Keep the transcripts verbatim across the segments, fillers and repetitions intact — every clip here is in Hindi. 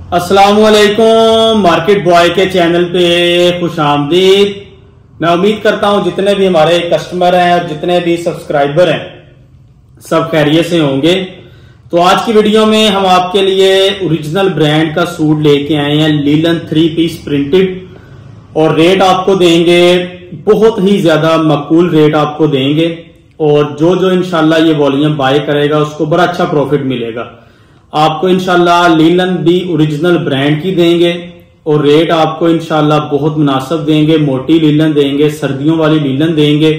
अस्सलामुअलैकुम, मार्केट बॉय के चैनल पे खुश आमदीद। मैं उम्मीद करता हूं जितने भी हमारे कस्टमर हैं और जितने भी सब्सक्राइबर हैं सब खैरियत से होंगे। तो आज की वीडियो में हम आपके लिए ओरिजिनल ब्रांड का सूट लेके आए हैं, लीलन थ्री पीस प्रिंटेड, और रेट आपको देंगे बहुत ही ज्यादा मकबूल रेट आपको देंगे। और जो जो इंशाल्लाह ये वॉल्यूम बाय करेगा उसको बड़ा अच्छा प्रॉफिट मिलेगा। आपको इंशाल्लाह लीलन भी ओरिजिनल ब्रांड की देंगे और रेट आपको इंशाल्लाह बहुत मुनासिब देंगे। मोटी लीलन देंगे, सर्दियों वाली लीलन देंगे,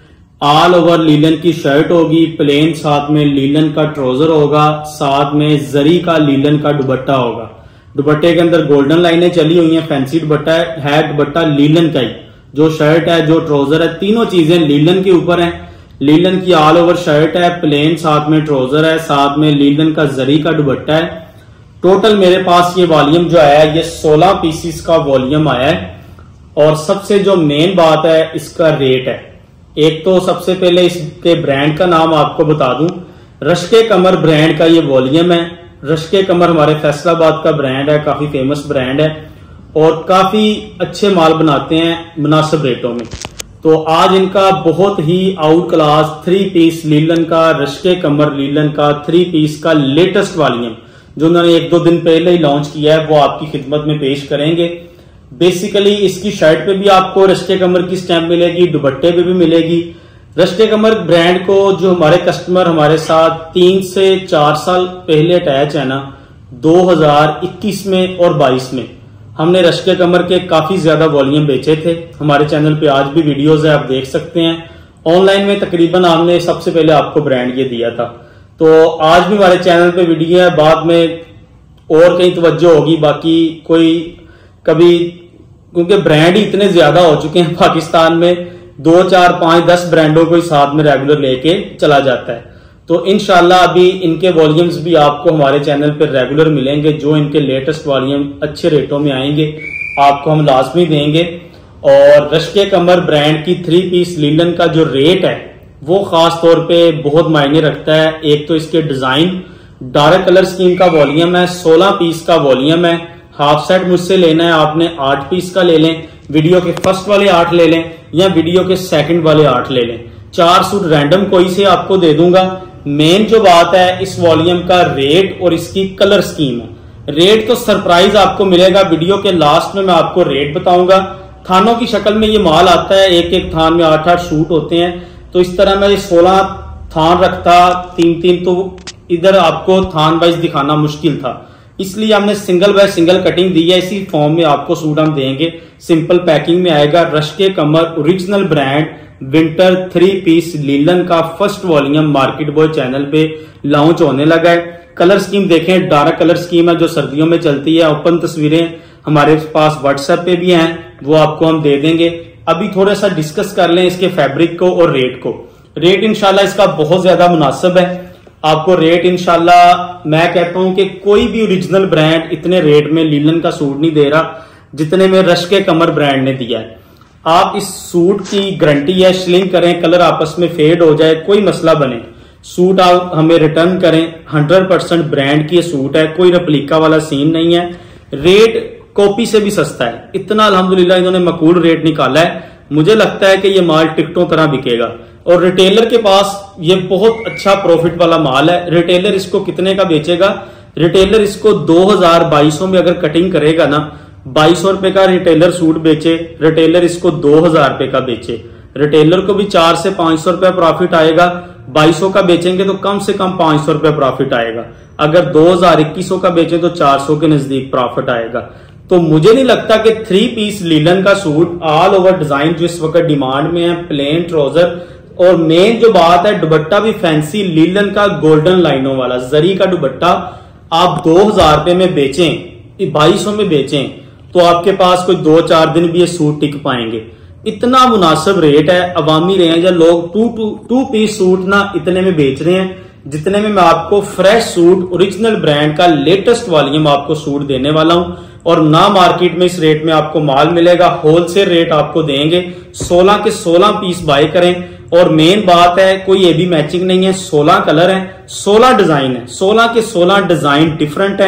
ऑल ओवर लीलन की शर्ट होगी, प्लेन साथ में लीलन का ट्राउजर होगा, साथ में जरी का लीलन का दुपट्टा होगा। दुपट्टे के अंदर गोल्डन लाइनें चली हुई हैं, फैंसी दुपट्टा है, दुपट्टा लीलन का ही, जो शर्ट है जो ट्राउजर है तीनों चीजें लीलन के ऊपर हैं। लीलन की ऑल ओवर शर्ट है, प्लेन साथ में ट्राउजर है, साथ में लीलन का जरी का दुपट्टा है। टोटल मेरे पास ये वॉल्यूम जो आया है ये सोलह पीसीस का वॉल्यूम आया है। और सबसे जो मेन बात है इसका रेट है। एक तो सबसे पहले इसके ब्रांड का नाम आपको बता दूं, रश्के कमर ब्रांड का ये वॉल्यूम है। रश्के कमर हमारे फैसलाबाद का ब्रांड है, काफी फेमस ब्रांड है और काफी अच्छे माल बनाते हैं मुनासिब रेटों में। तो आज इनका बहुत ही out class three piece linen का, रश्के कमर लीलन का थ्री पीस का लेटेस्ट वॉल्यूम जो उन्होंने एक दो दिन पहले ही लॉन्च किया है वो आपकी खिदमत में पेश करेंगे। बेसिकली इसकी शर्ट पे भी आपको रश्के कमर की स्टैंप मिलेगी, दुपट्टे पे भी मिलेगी। रश्के कमर ब्रांड को जो हमारे कस्टमर हमारे साथ तीन से चार साल पहले अटैच है ना, दो हज़ार इक्कीस में और बाईस में हमने रश्के कमर के काफी ज्यादा वॉल्यूम बेचे थे। हमारे चैनल पे आज भी वीडियोस है, आप देख सकते हैं। ऑनलाइन में तकरीबन हमने सबसे पहले आपको ब्रांड ये दिया था। तो आज भी हमारे चैनल पे वीडियो है, बाद में और कहीं तवज्जो होगी। बाकी कोई कभी, क्योंकि ब्रांड ही इतने ज्यादा हो चुके हैं पाकिस्तान में, दो चार पांच दस ब्रांडों को ही साथ में रेगुलर लेके चला जाता है। तो इंशाल्लाह अभी इनके वॉल्यूम्स भी आपको हमारे चैनल पर रेगुलर मिलेंगे। जो इनके लेटेस्ट वॉल्यूम अच्छे रेटों में आएंगे आपको हम लाजमी देंगे। और रश्के कमर ब्रांड की थ्री पीस लीलन का जो रेट है वो खास तौर पे बहुत मायने रखता है। एक तो इसके डिजाइन, डार्क कलर स्कीम का वॉल्यूम है, सोलह पीस का वॉल्यूम है। हाफ सेट मुझसे लेना है आपने आठ पीस का ले लें, वीडियो के फर्स्ट वाले आठ ले लें या वीडियो के सेकंड वाले आठ ले लें। चार सूट रैंडम कोई से आपको दे दूंगा। मेन जो बात है इस वॉल्यूम का रेट और इसकी कलर स्कीम है। रेट तो सरप्राइज आपको मिलेगा, वीडियो के लास्ट में मैं आपको रेट बताऊंगा। थानों की शक्ल में ये माल आता है, एक एक थान में आठ आठ सूट होते हैं। तो इस तरह मैं ये सोलह थान रखता तीन तीन, तो इधर आपको थान वाइज दिखाना मुश्किल था, इसलिए हमने सिंगल बाय सिंगल कटिंग दी है। इसी फॉर्म में आपको सूट हम देंगे, सिंपल पैकिंग में आएगा। Rashke Qamar original brand winter three piece linen का first volume market boy channel पे लॉन्च होने लगा है। कलर स्कीम देखें, डार्क कलर स्कीम है जो सर्दियों में चलती है। ओपन तस्वीरें हमारे पास व्हाट्सएप पे भी हैं, वो आपको हम दे देंगे। अभी थोड़ा सा डिस्कस कर लें इसके फैब्रिक को और रेट को। रेट इंशाल्लाह इसका बहुत ज्यादा मुनासिब है। आपको रेट इंशाल्लाह मैं कहता हूं कि कोई भी ओरिजिनल ब्रांड इतने रेट में लीलन का सूट नहीं दे रहा जितने में रश्के कमर ब्रांड ने दिया है। आप इस सूट की गारंटी है, श्लिंक करें, कलर आपस में फेड हो जाए, कोई मसला बने, सूट आप हमें रिटर्न करें। हंड्रेड परसेंट ब्रांड की सूट है, कोई रेप्लिका वाला सीन नहीं है। रेट कॉपी से भी सस्ता है, इतना अल्हम्दुलिल्लाह इन्होंने मकबूल रेट निकाला है। मुझे लगता है कि ये माल टिकटों तरह बिकेगा और रिटेलर के पास ये बहुत अच्छा प्रॉफिट वाला माल है। रिटेलर इसको कितने का बेचेगा? रिटेलर इसको दो हजार बाईसों में अगर कटिंग करेगा ना, बाईस सौ रुपए का रिटेलर सूट बेचे, रिटेलर इसको दो हजार रुपए का बेचे, रिटेलर को भी चार से पांच सौ रुपया प्रॉफिट आएगा। बाईस सौ का बेचेंगे तो कम से कम पांच सौ रुपया प्रॉफिट आएगा। अगर दो हजार इक्कीस सौ का बेचे तो चार सौ के नजदीक प्रॉफिट आएगा। तो मुझे नहीं लगता कि थ्री पीस लीलन का सूट ऑल ओवर डिजाइन जो इस वक्त डिमांड में है, प्लेन ट्राउजर, और मेन जो बात है दुपट्टा भी फैंसी लीलन का गोल्डन लाइनों वाला जरी का दुपट्टा, आप दो हजार रुपए में बेचें, बाईस सौ में बेचें तो आपके पास कोई दो चार दिन भी ये सूट टिक पाएंगे। इतना मुनासिब रेट है। अवामी रेंज है, लोग two two two piece suit ना इतने में बेच रहे हैं जितने में मैं आपको फ्रेश सूट ओरिजिनल ब्रांड का लेटेस्ट वॉल्यूम आपको सूट देने वाला हूं। और ना मार्केट में इस रेट में आपको माल मिलेगा, होलसेल रेट आपको देंगे। सोलह के सोलह पीस बाय करें। और मेन बात है कोई ये भी मैचिंग नहीं है, सोलह कलर है, सोलह डिजाइन है, सोलह के सोलह डिजाइन डिफरेंट है।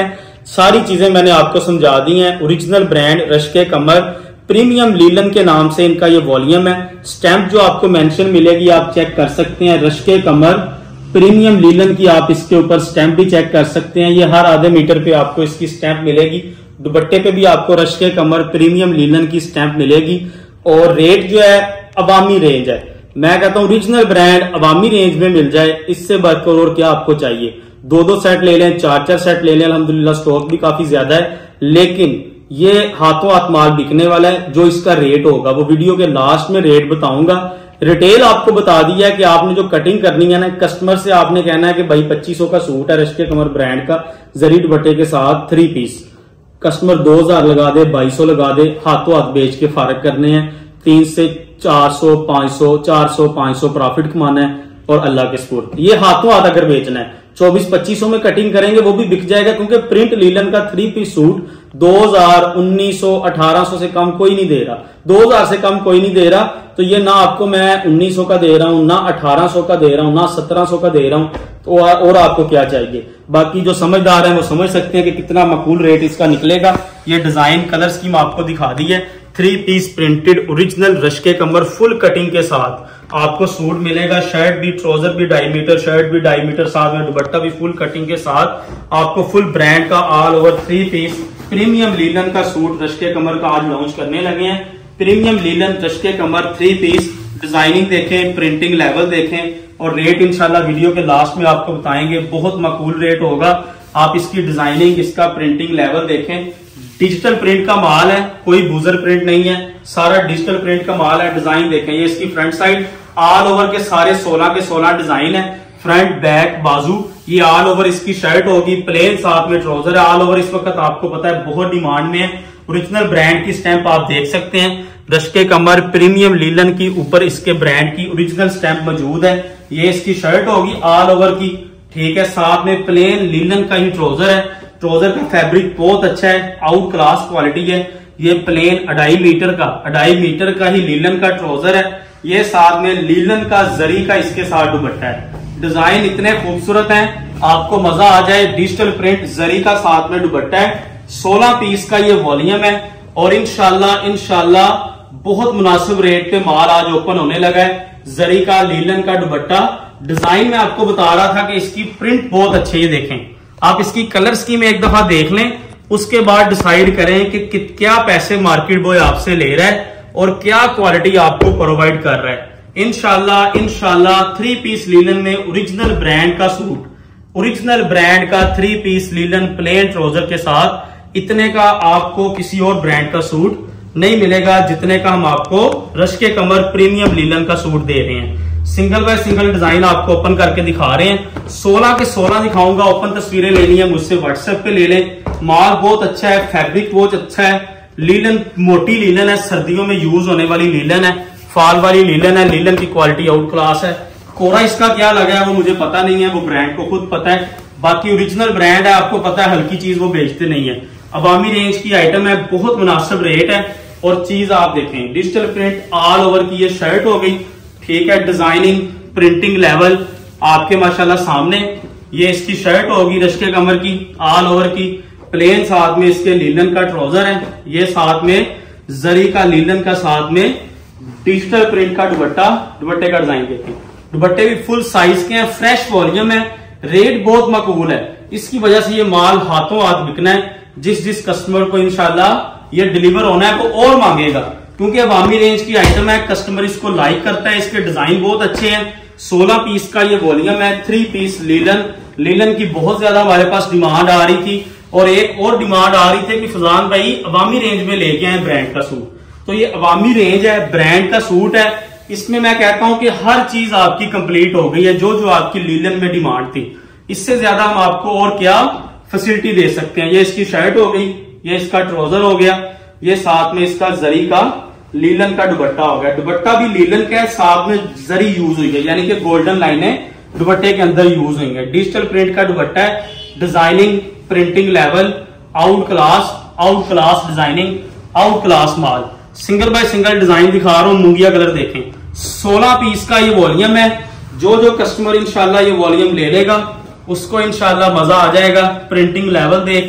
सारी चीजें मैंने आपको समझा दी हैं। Original brand Rashke Qamar premium linen के नाम से इनका ये वॉल्यूम है। स्टैंप जो आपको मेंशन मिलेगी आप चेक कर सकते हैं, रश्के कमर प्रीमियम लीलन की आप इसके ऊपर स्टैंप भी चेक कर सकते हैं। ये हर आधे मीटर पे आपको इसकी स्टैंप मिलेगी। दुपट्टे पे भी आपको रश्के कमर प्रीमियम लीलन की स्टैंप मिलेगी। और रेट जो है अवामी रेंज है। मैं कहता हूं ओरिजिनल ब्रांड अवामी रेंज में मिल जाए, इससे बढ़कर और क्या आपको चाहिए। दो दो सेट ले लें, चार चार सेट ले लें, अल्हम्दुलिल्लाह स्टॉक भी काफी ज्यादा है। लेकिन ये हाथों हाथ माल बिकने वाला है। जो इसका रेट होगा वो वीडियो के लास्ट में रेट बताऊंगा। रिटेल आपको बता दिया है कि आपने जो कटिंग करनी है ना, कस्टमर से आपने कहना है कि भाई पच्चीस सौ का सूट है रश्के कमर ब्रांड का जरी दुपट्टे के साथ थ्री पीस, कस्टमर दो हजार लगा दे, बाईस सौ लगा दे, हाथों हाथ बेच के फारग करने हैं। तीन से चार सौ पांच सौ चार सौ पांच सौ प्रॉफिट कमाना है और अल्लाह के सुपुर्द। ये हाथों हाथ अगर बेचना है चौबीस पच्चीस सौ में कटिंग करेंगे वो भी बिक जाएगा, क्योंकि प्रिंट लीलन का थ्री पीस सूट दो हजार, उन्नीस सौ, अठारह सौ से कम कोई नहीं दे रहा, दो हजार से कम कोई नहीं दे रहा। तो ये ना आपको मैं उन्नीस सौ का दे रहा हूं, ना अठारह सौ का दे रहा हूं, ना सत्रह सौ का दे रहा हूं। तो और आपको क्या चाहिए। बाकी जो समझदार है वो समझ सकते हैं कि कितना मकबूल रेट इसका निकलेगा। ये डिजाइन कलर स्कीम आपको दिखा दी है। Three piece printed original Rashke Qamar full cutting के साथ आपको सूट मिलेगा। शर्ट भी, ट्राउजर भी ढाई मीटर, शर्ट भी ढाई मीटर, साथ में दुपट्टा भी फुल कटिंग के साथ आपको फुल ब्रांड का all over three piece premium linen का सूट रश्के कमर का आज लॉन्च करने लगे हैं। Premium linen Rashke Qamar three piece, designing देखें, प्रिंटिंग लेवल देखें और रेट इंशाल्लाह वीडियो के लास्ट में आपको बताएंगे। बहुत मकबूल रेट होगा। आप इसकी डिजाइनिंग, इसका प्रिंटिंग लेवल देखें। डिजिटल प्रिंट का माल है, कोई बूजर प्रिंट नहीं है, सारा डिजिटल प्रिंट का माल है। डिजाइन देखें, ये इसकी फ्रंट साइड ऑल ओवर के सारे सोलह के सोलह डिजाइन है। फ्रंट, बैक, बाजू, ये ऑल ओवर इसकी शर्ट होगी। प्लेन साथ में ट्राउजर है। ऑल ओवर इस वक्त आपको पता है बहुत डिमांड में है। ओरिजिनल ब्रांड की स्टैंप आप देख सकते हैं। रश्के कमर प्रीमियम लीलन की ऊपर इसके ब्रांड की ओरिजिनल स्टैंप मौजूद है। ये इसकी शर्ट होगी ऑल ओवर की, ठीक है। साथ में प्लेन लीलन का ही ट्राउजर है। ट्राउजर का फैब्रिक बहुत अच्छा है, आउट क्लास क्वालिटी है। ये प्लेन अढ़ाई मीटर का अढ़ाई मीटर का ही लीलन का ट्राउजर है। ये साथ में लीलन का जरी का इसके साथ दुपट्टा है। डिजाइन इतने खूबसूरत हैं, आपको मजा आ जाए। डिजिटल प्रिंट जरी का साथ में दुपट्टा है। सोलह पीस का ये वॉल्यूम है और इंशाल्लाह इंशाल्लाह बहुत मुनासिब रेट पे माल आज ओपन होने लगा है। जरी का लीलन का दुपट्टा। डिजाइन में आपको बता रहा था कि इसकी प्रिंट बहुत अच्छी है। देखें आप इसकी कलर स्कीम एक दफा देख लें, उसके बाद डिसाइड करें कि, कि क्या पैसे मार्केट बॉय आपसे ले रहा है और क्या क्वालिटी आपको प्रोवाइड कर रहा है। इंशाल्लाह इंशाल्लाह थ्री पीस लीलन में ओरिजिनल ब्रांड का सूट, ओरिजिनल ब्रांड का three piece linen plain trouser के साथ इतने का आपको किसी और ब्रांड का सूट नहीं मिलेगा जितने का हम आपको रश्के कमर प्रीमियम लीलन का सूट दे रहे हैं। सिंगल बाय सिंगल डिजाइन आपको ओपन करके दिखा रहे हैं। सोलह के सोलह दिखाऊंगा। ओपन तस्वीरें लेनी है मुझसे व्हाट्सएप पे ले लें। माल बहुत अच्छा है, फैब्रिक बहुत अच्छा है। लीलन मोटी लीलन है, सर्दियों में यूज होने वाली लीलन है, फॉल वाली लीलन है। लीलन की क्वालिटी आउट क्लास है। कोरा इसका क्या लगा है वो मुझे पता नहीं है, वो ब्रांड को खुद पता है। बाकी ओरिजिनल ब्रांड है, आपको पता है हल्की चीज वो बेचते नहीं है। अवामी रेंज की आइटम है, बहुत मुनासिब रेट है। और चीज आप देखें, डिजिटल प्रिंट ऑल ओवर की ये शर्ट हो गई, ठीक है। डिजाइनिंग, प्रिंटिंग लेवल आपके माशाल्लाह सामने। ये इसकी शर्ट होगी रश्के कमर की ऑल ओवर की। प्लेन साथ में इसके लीलन का ट्राउजर है। ये साथ में जरी का लीलन का साथ में डिजिटल प्रिंट का दुपट्टा। दुपट्टे का डिजाइन देखें, दुपट्टे भी फुल साइज के हैं, फ्रेश वॉल्यूम है। रेट बहुत मकबूल है। इसकी वजह से ये माल हाथों हाथ बिकना है। जिस जिस कस्टमर को इंशाल्लाह ये डिलीवर होना है वो और मांगेगा, क्योंकि अवामी रेंज की आइटम है। कस्टमर इसको लाइक करता है। इसके डिजाइन बहुत अच्छे हैं। सोलह पीस का ये वॉल्यूम है। थ्री पीस लीलन, लीलन की बहुत ज्यादा हमारे पास डिमांड आ रही थी और एक और डिमांड आ रही थी कि फजान भाई अवामी रेंज में लेके आए ब्रांड का सूट। तो ये अवामी रेंज है, ब्रांड का सूट है। इसमें मैं कहता हूं कि हर चीज आपकी कंप्लीट हो गई है, जो जो आपकी लीलन में डिमांड थी। इससे ज्यादा हम आपको और क्या फैसिलिटी दे सकते हैं। ये इसकी शर्ट हो गई, ये इसका ट्राउजर हो गया, ये साथ में इसका जरी का लीलन का दुपट्टा हो गया। दुपट्टा भी लीलन का है, साथ में जरी यूज हुई है, यानी कि गोल्डन लाइनें दुपट्टे के अंदर यूज हुई है। डिजिटल प्रिंट का दुपट्टा है। Designing, printing level out class, out class designing, out class माल। सिंगल बाय सिंगल डिजाइन दिखा रहा हूं। मुंगिया कलर देखें, सोलह पीस का ये वॉल्यूम है। जो जो कस्टमर इंशाल्लाह ये वॉल्यूम ले लेगा उसको इंशाल्लाह मजा आ जाएगा। प्रिंटिंग लेवल देख के,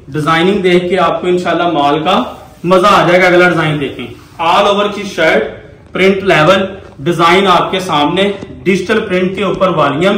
डिजाइनिंग देख के आपको इंशाल्लाह माल का मजा आ जाएगा। अगला डिजाइन देखें, ऑल ओवर की शर्ट, प्रिंट लेवल डिजाइन आपके सामने, डिजिटल प्रिंट के ऊपर वॉल्यूम,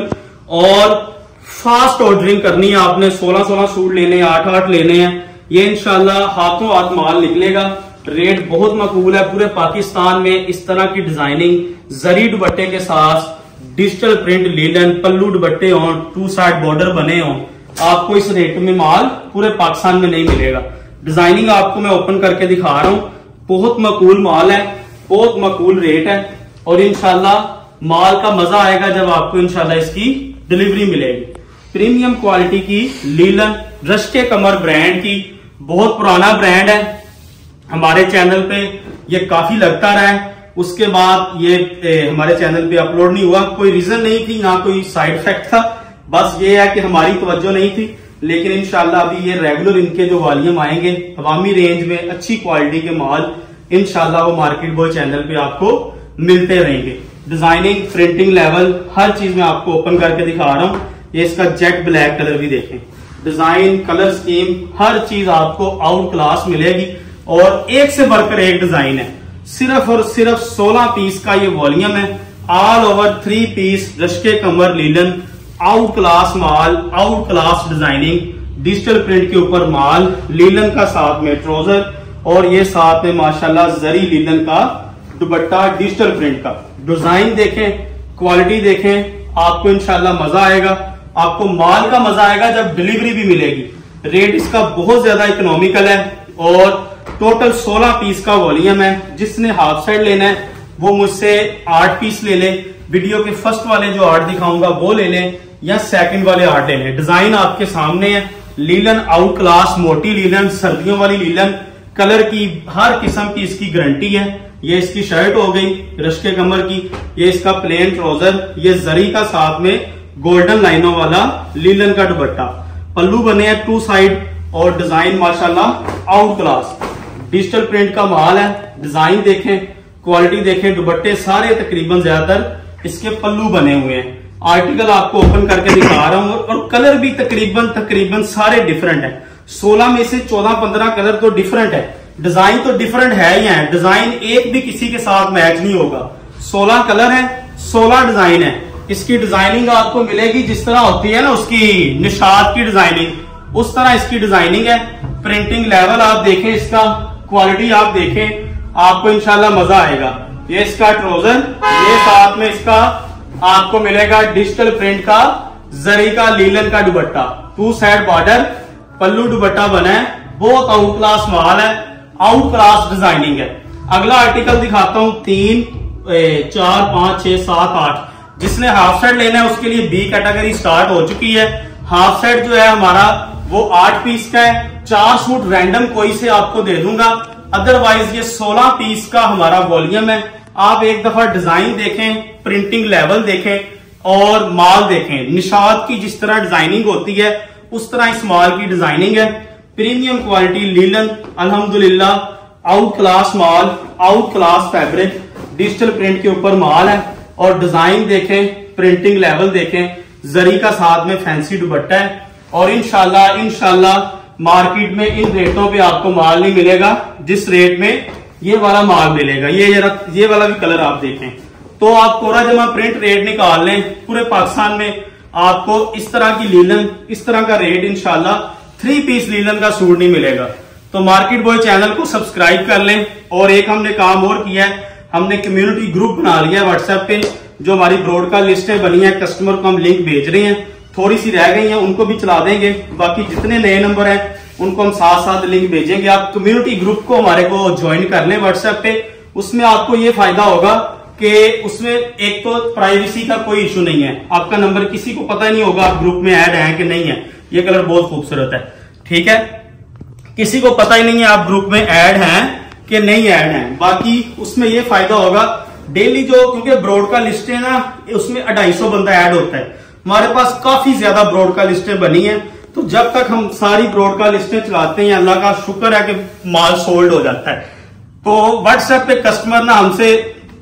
और फास्ट ऑर्डरिंग करनी है आपने। सोलह सोलह सूट लेने हैं, आठ आठ लेने हैं, ये इंशाल्लाह हाथों हाथ माल निकलेगा। रेट बहुत मकबूल है पूरे पाकिस्तान में। इस तरह की डिजाइनिंग जरी दुपट्टे के साथ, डिजिटल प्रिंट लीलन, पल्लू दुपट्टे हों, टू साइड बॉर्डर बने हों, आपको इस रेट में माल पूरे पाकिस्तान में नहीं मिलेगा। डिजाइनिंग आपको मैं ओपन करके दिखा रहा हूं, बहुत मकबूल माल है, बहुत मकबूल रेट है, और इंशाल्लाह माल का मजा आएगा जब आपको इंशाल्लाह इसकी डिलीवरी मिलेगी। प्रीमियम क्वालिटी की लीलन, रश्के कमर ब्रांड की, बहुत पुराना ब्रांड है हमारे चैनल पे, ये काफी लगता रहा है। उसके बाद ये ए, हमारे चैनल पे अपलोड नहीं हुआ, कोई रीजन नहीं थी, ना कोई साइड इफेक्ट था, बस ये है कि हमारी तवज्जो नहीं थी। लेकिन इंशाल्लाह अभी ये रेगुलर इनके जो वॉल्यूम आएंगे अवामी रेंज में अच्छी क्वालिटी के माल, इंशाल्लाह वो मार्केट बॉय चैनल पे आपको मिलते रहेंगे। डिजाइनिंग, प्रिंटिंग लेवल, हर चीज मैं आपको ओपन करके दिखा रहा हूं। ये इसका जेट ब्लैक कलर भी देखें, डिजाइन, कलर स्कीम, हर चीज आपको आउट क्लास मिलेगी, और एक से बढ़कर एक डिजाइन है। सिर्फ और सिर्फ सोलह पीस का ये वॉल्यूम है, all over three piece Rashke Qamar linen, out class माल, out class designing, digital print के ऊपर माल, लीलन का साथ में ट्राउजर, और ये साथ में माशाल्लाह जरी लीलन का दुपट्टा डिजिटल प्रिंट का। डिजाइन देखें, क्वालिटी देखें, आपको इंशाल्लाह मजा आएगा। आपको माल का मजा आएगा जब डिलीवरी भी मिलेगी। रेट इसका बहुत ज्यादा इकोनॉमिकल है, और टोटल सोलह पीस का वॉल्यूम है। जिसने हाफ साइड लेना है वो मुझसे आठ पीस ले ले, वीडियो के फर्स्ट वाले जो आठ दिखाऊंगा वो ले ले, या सेकंड वाले आठ ले ले। डिजाइन आपके सामने है, लीलन आउट क्लास, मोटी लीलन, सर्दियों वाली लीलन, कलर की हर किस्म की इसकी गारंटी है। ये इसकी शर्ट हो गई रश्के कमर की, ये इसका प्लेन ट्राउजर, ये जरी का साथ में गोल्डन लाइनों वाला लीलन का दुपट्टा, पल्लू बने हैं टू साइड, और डिजाइन माशाल्लाह आउट क्लास, डिजिटल प्रिंट का माल है। डिजाइन देखें, क्वालिटी देखें, दुपट्टे सारे तकरीबन ज्यादातर इसके पल्लू बने हुए हैं। आर्टिकल आपको ओपन करके दिखा रहा हूं, और कलर भी तकरीबन तकरीबन सारे डिफरेंट है। सोलह में से चौदह पंद्रह कलर तो डिफरेंट है, डिजाइन तो डिफरेंट है ही है। डिजाइन एक भी किसी के साथ मैच नहीं होगा। सोलह कलर है, सोलह डिजाइन है। इसकी डिजाइनिंग आपको मिलेगी जिस तरह होती है ना उसकी निशात की डिजाइनिंग, उस तरह इसकी डिजाइनिंग है। प्रिंटिंग लेवल आप देखें, इसका क्वालिटी आप देखें, आपको इंशाल्लाह मजा आएगा। ये इसका ट्राउजर, ये साथ में इसका आपको मिलेगा डिजिटल प्रिंट का जरी का लीलन का दुपट्टा, टू साइड बॉर्डर, पल्लू दुपट्टा बना है, बहुत आउट क्लास माल है, आउट क्लास डिजाइनिंग है। अगला आर्टिकल दिखाता हूं, तीन ए, चार पांच छह सात आठ। जिसने हाफ साइड लेना है उसके लिए बी कैटेगरी स्टार्ट हो चुकी है। हाफ साइड जो है हमारा वो आठ पीस का है, चार सूट रैंडम कोई से आपको दे दूंगा, अदरवाइज ये सोलह पीस का हमारा वॉल्यूम है। आप एक दफा डिजाइन देखें, प्रिंटिंग लेवल देखें, और माल देखें। निशात की जिस तरह डिजाइनिंग होती है उस तरह इस माल की डिजाइनिंग है। प्रीमियम क्वालिटी लीलन, अल्हम्दुलिल्लाह आउट क्लास माल, out class fabric, digital print के ऊपर माल है। और डिजाइन देखें, प्रिंटिंग लेवल देखें, जरी का साथ में फैंसी दुपट्टा है। और इंशाल्लाह इंशाल्लाह मार्केट में इन रेटों पे आपको माल नहीं मिलेगा जिस रेट में ये वाला माल मिलेगा। ये जरा ये वाला भी कलर आप देखें, तो आप कोरा जमा प्रिंट रेट निकाल लें। पूरे पाकिस्तान में आपको इस तरह की लीलन, इस तरह का रेट इंशाल्लाह थ्री पीस लीलन का सूट नहीं मिलेगा। तो मार्केट बॉय चैनल को सब्सक्राइब कर लें। और एक हमने काम और किया है, हमने कम्युनिटी ग्रुप बना लिया है व्हाट्सएप पे। जो हमारी ब्रॉडकास्ट लिस्टें बनी है, कस्टमर को हम लिंक भेज रहे हैं, थोड़ी सी रह गई हैं, उनको भी चला देंगे। बाकी जितने नए नंबर हैं उनको हम साथ साथ लिंक भेजेंगे। आप कम्युनिटी ग्रुप को हमारे को ज्वाइन कर लें व्हाट्सएप पे। उसमें आपको ये फायदा होगा कि उसमें एक तो प्राइवेसी का कोई इशू नहीं है, आपका नंबर किसी को पता नहीं होगा आप ग्रुप में ऐड हैं कि नहीं है। ये कलर बहुत खूबसूरत है, ठीक है, किसी को पता ही नहीं है आप ग्रुप में ऐड हैं कि नहीं ऐड हैं। बाकी उसमें ये फायदा होगा डेली जो, क्योंकि ब्रॉडकास्ट लिस्टें ना उसमें अढ़ाई सौ बंदा ऐड होता है। हमारे पास काफी ज्यादा ब्रॉडकास्ट लिस्टें बनी हैं, तो जब तक हम सारी ब्रॉडकास्ट लिस्टें चलाते हैं अल्लाह का शुक्र है कि माल सोल्ड हो जाता है। तो व्हाट्सएप पे कस्टमर ना हमसे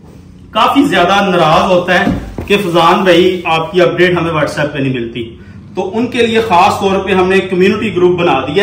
काफी ज्यादा नाराज होता है कि फजान भाई आपकी अपडेट हमें व्हाट्सएप पे नहीं मिलती। तो उनके लिए खास तौर पे हमने कम्युनिटी ग्रुप बना दिया है।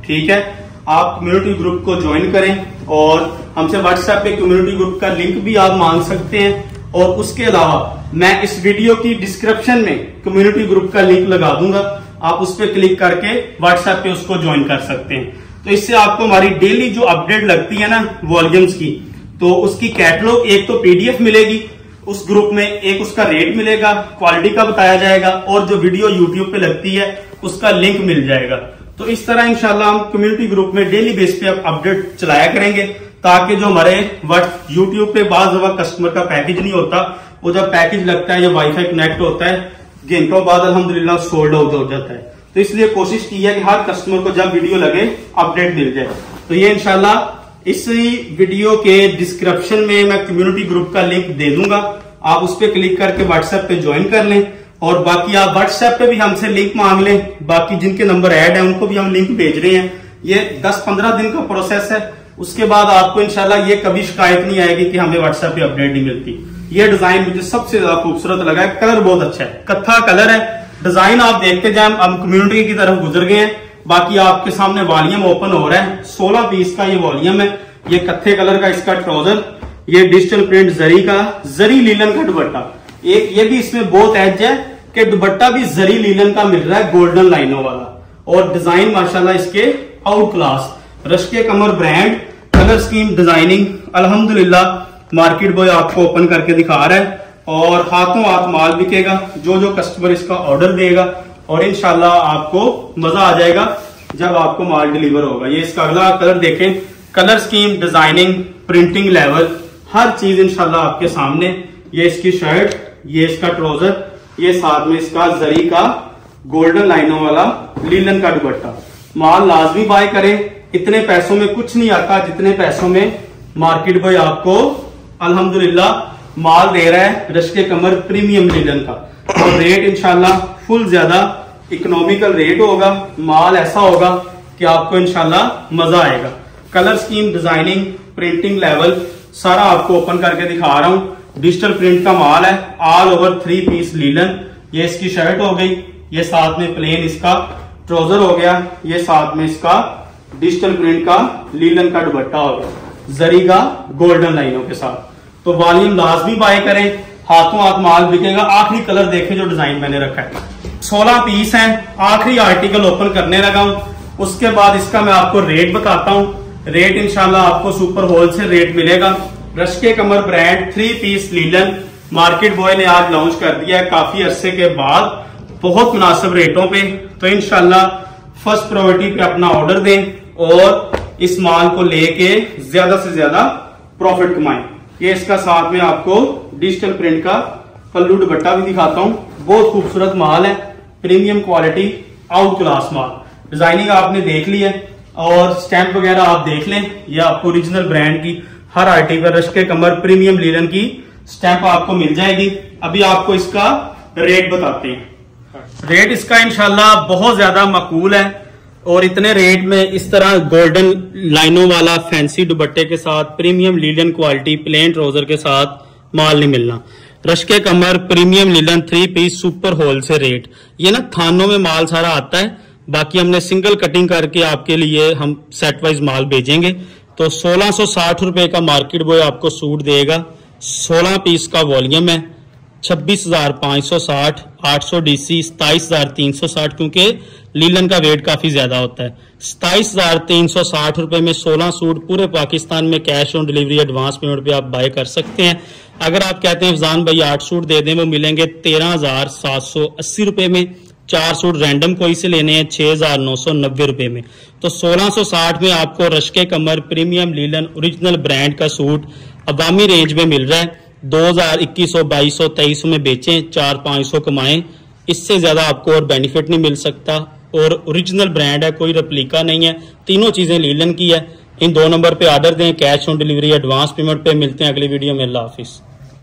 ठीक है, आप कम्युनिटी ग्रुप को ज्वाइन करें और हमसे व्हाट्सएप पे कम्युनिटी ग्रुप का लिंक भी आप मांग सकते हैं। और उसके अलावा मैं इस वीडियो की डिस्क्रिप्शन में कम्युनिटी ग्रुप का लिंक लगा दूंगा, आप उस पर क्लिक करके व्हाट्सएप पे उसको ज्वाइन कर सकते हैं। तो इससे आपको हमारी डेली जो अपडेट लगती है ना वॉल्यूम्स की, तो उसकी कैटलॉग एक तो पीडीएफ मिलेगी उस ग्रुप में, एक उसका रेट मिलेगा, क्वालिटी का बताया जाएगा, और जो वीडियो यूट्यूब पे लगती है उसका लिंक मिल जाएगा। तो इस तरह इंशाल्लाह हम कम्युनिटी ग्रुप में डेली बेस पे अपडेट चलाया करेंगे, ताकि जो हमारे यूट्यूब पे बाज दफा कस्टमर का पैकेज नहीं होता, वो जब पैकेज लगता है या वाईफाई कनेक्ट होता है घंटों बाद अल्हम्दुलिल्लाह सोल्ड आउट हो जाता है। तो इसलिए कोशिश की है कि हर कस्टमर को जब वीडियो लगे अपडेट मिल जाए। तो ये इंशाल्लाह इसी वीडियो के डिस्क्रिप्शन में मैं कम्युनिटी ग्रुप का लिंक दे दूंगा, आप उस पर क्लिक करके व्हाट्सएप पे ज्वाइन कर लें। और बाकी आप व्हाट्सएप पे भी हमसे लिंक मांग लें, बाकी जिनके नंबर ऐड है उनको भी हम लिंक भेज रहे हैं। ये दस पंद्रह दिन का प्रोसेस है, उसके बाद आपको इंशाल्लाह ये कभी शिकायत नहीं आएगी कि हमें व्हाट्सएप पे अपडेट नहीं मिलती। ये डिजाइन मुझे सबसे ज्यादा खूबसूरत लगा है, कलर बहुत अच्छा है, कत्था कलर है। डिजाइन आप देखते जाए, हम कम्युनिटी की तरफ गुजर गए हैं। बाकी आपके सामने वॉल्यूम ओपन हो रहा है, सोलह पीस का ये वॉल्यूम है। ये कत्थे कलर का इसका ट्राउजर, ये डिजिटल प्रिंट जरी का, जरी लीलन का दुपट्टा। एक ये भी इसमें बहुत एज है कि दुपट्टा भी जरी लीलन का मिल रहा है, गोल्डन लाइनों वाला, और डिजाइन माशाल्लाह इसके out class. Rashke Qamar brand, colour scheme, designing अल्हम्दुलिल्लाह मार्केट बॉय आपको ओपन करके दिखा रहा है, और हाथों हाथ माल बिकेगा जो जो कस्टमर इसका ऑर्डर देगा, और इंशाल्लाह आपको मजा आ जाएगा जब आपको माल डिलीवर होगा। ये इसका अगला कलर देखें, colour scheme, designing, printing level, हर चीज इंशाल्लाह आपके सामने। ये इसकी शर्ट, ये इसका ट्राउजर, ये साथ में इसका जरी का गोल्डन लाइनों वाला लीलन का दुपट्टा। माल लाजमी बाय करें, इतने पैसों में कुछ नहीं आता जितने पैसों में मार्केट बॉय आपको अल्हम्दुलिल्लाह माल दे रहा है, रश्के कमर प्रीमियम लीलन का। और रेट इंशाल्लाह फुल ज्यादा इकोनॉमिकल रेट होगा, माल ऐसा होगा कि आपको इंशाल्लाह मजा आएगा। Colour scheme, designing, printing level सारा आपको ओपन करके दिखा रहा हूं। डिजिटल प्रिंट का माल है, all over three piece linen. ये इसकी शर्ट हो गई, ये साथ में प्लेन इसका ट्राउजर हो गया, ये साथ में इसका डिजिटल प्रिंट का लीलन का दुपट्टा हो गया, जरी का गोल्डन लाइनों के साथ। तो वॉल्यूम लाजमी बाय करें, हाथों हाथ माल बिकेगा। आखिरी कलर देखें जो डिजाइन मैंने रखा है, सोलह पीस हैं। आखिरी आर्टिकल ओपन करने लगा हूं, उसके बाद इसका मैं आपको रेट बताता हूं। रेट इंशाल्लाह आपको सुपर होलसेल रेट मिलेगा। Rashke Qamar brand three piece linen market boy ने आज लॉन्च कर दिया है काफी अरसे के बाद, बहुत मुनासिब रेटों पे। तो इंशाल्लाह फर्स्ट प्रायोरिटी पे अपना ऑर्डर दें और इस माल को लेके ज्यादा से ज्यादा प्रॉफिट कमाएं। ये इसका साथ में आपको डिजिटल प्रिंट का पल्लू दुपट्टा भी दिखाता हूं, बहुत खूबसूरत माल है, प्रीमियम क्वालिटी, आउट क्लास माल। डिजाइनिंग आपने देख ली है और स्टैंप वगैरह आप देख लें, ये आपको ओरिजिनल ब्रांड की हर article Rashke Qamar premium linen की स्टैंप आपको मिल जाएगी। अभी आपको इसका रेट बताते हैं। रेट इसका इंशाल्लाह बहुत ज्यादा मकबूल है, और इतने रेट में इस तरह गोल्डन लाइनों वाला फैंसी दुपट्टे के साथ premium linen quality plain trouser के साथ माल नहीं मिलना। Rashke Qamar premium linen three piece super wholesale rate. ये ना थानों में माल सारा आता है, बाकी हमने सिंगल कटिंग करके आपके लिए हम सेट वाइज माल भेजेंगे। तो सोलह सौ साठ रुपए का मार्केट बॉय आपको सूट देगा, सोलह पीस का वॉल्यूम है, छब्बीस हजार पांच सौ साठ, आठ सौ डीसी, सताइस हजार तीन सौ साठ, क्योंकि लीलन का वेट काफी ज्यादा होता है। सताइस हजार तीन सौ साठ रुपए में सोलह सूट पूरे पाकिस्तान में cash on delivery advance payment पे आप बाय कर सकते हैं। अगर आप कहते हैं फजान भाई आठ सूट दे दें, वो मिलेंगे तेरह हजार सात सौ अस्सी रुपए में। चार सूट रैंडम कोई से लेने हैं छह हजार नौ सौ नब्बे रुपए में। तो सोलह सौ साठ में आपको Rashke Qamar premium linen original brand का सूट अवामी रेंज में मिल रहा है। दो हजार इक्कीस सौ बाईस सौ तेईस सौ में बेचें, चार पांच सौ कमाएं, इससे ज्यादा आपको और बेनिफिट नहीं मिल सकता। और ओरिजिनल ब्रांड है, कोई रेप्लिका नहीं है, तीनों चीजें लीलन की है। इन दो नंबर पे ऑर्डर दें, cash on delivery advance payment पे। मिलते हैं अगली वीडियो में, अल्लाह हाफिज।